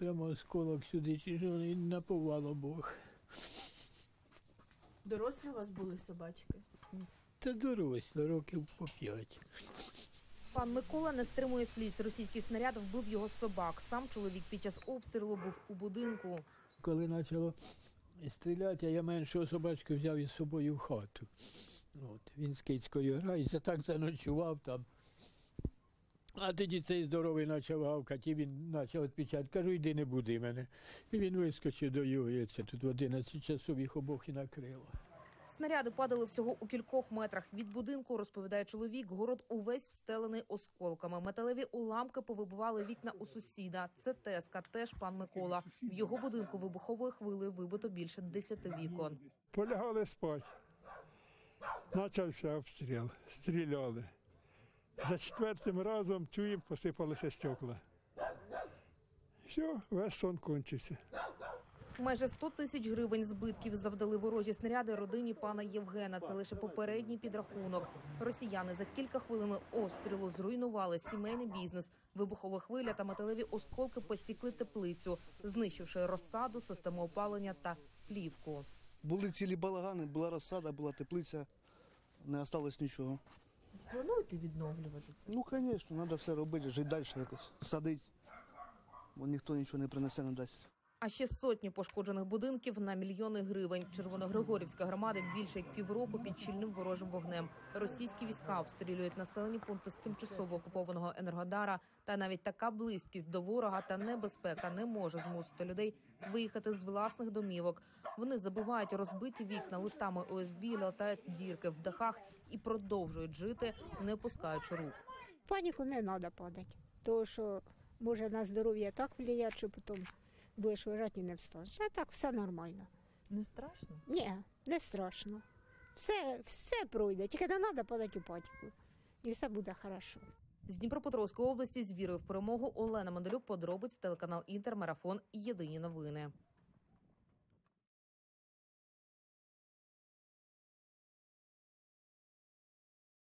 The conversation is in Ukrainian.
прямо осколок сюди, чи що, і наповало Бог. Дорослі у вас були собачки? Та доросло, років по 5. Пан Микола не стримує сліз. Російський снаряд вбив його собак. Сам чоловік під час обстрілу був у будинку. Коли почало стріляти, я меншого собачку взяв із собою в хату. Він з кицькою грається, так заночував там. А тоді цей здоровий почав гавкати, і він почав відпічати. Кажу, йди не буди мене. І він вискочив до його, і це тут в 11 часов їх обох і накрило. Снаряди падали всього у кількох метрах від будинку, розповідає чоловік. Город увесь встелений осколками. Металеві уламки повибивали вікна у сусіда. Це тезка, теж пан Микола. В його будинку вибуховою хвилею вибито більше 10 вікон. Полягали спати. Почався обстріл. Стріляли. За 4-м разом чуємо, посипалися стекла. Все, весь сон кончився. Майже 100 тисяч гривень збитків завдали ворожі снаряди родині пана Євгена. Це лише попередній підрахунок. Росіяни за кілька хвилин обстрілу зруйнували сімейний бізнес. Вибухова хвиля та металеві осколки посікли теплицю, знищивши розсаду, систему опалення та плівку. Були цілі балагани, була розсада, була теплиця, не залишилось нічого. Плануєте відновлювати це? Ну, звісно, треба все робити, жити далі якось, садити, бо ніхто нічого не принесе, не дасть. А ще сотні пошкоджених будинків на мільйони гривень. Червоногригорівська громада більше як півроку під щільним ворожим вогнем. Російські війська обстрілюють населені пункти з тимчасово окупованого Енергодара. Та навіть така близькість до ворога та небезпека не може змусити людей виїхати з власних домівок. Вони забивають розбиті вікна листами ОСБ, латають дірки в дахах і продовжують жити, не опускаючи рук. Паніку не треба падати, тому що може на здоров'я так впливає, що потім будеш лежати і не встанеш. А так все нормально. Не страшно? Ні, не страшно. Все пройде, тільки не треба падати у паніку. І все буде добре. З Дніпропетровської області з вірою в перемогу Олена Мандалюк, подробиць, телеканал Інтер, Марафон, Єдині новини.